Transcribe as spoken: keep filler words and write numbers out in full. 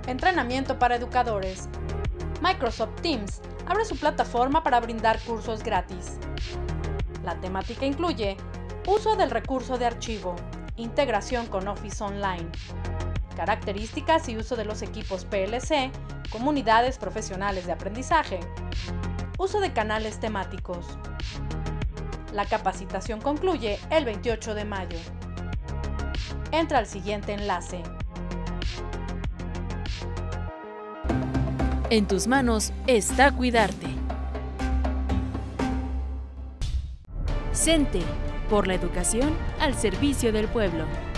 Entrenamiento para educadores. Microsoft Teams abre su plataforma para brindar cursos gratis. La temática incluye uso del recurso de archivo, integración con Office Online, características y uso de los equipos P L C, comunidades profesionales de aprendizaje, uso de canales temáticos. La capacitación concluye el veintiocho de mayo. Entra al siguiente enlace. En tus manos está cuidarte. CENTE, por la educación al servicio del pueblo.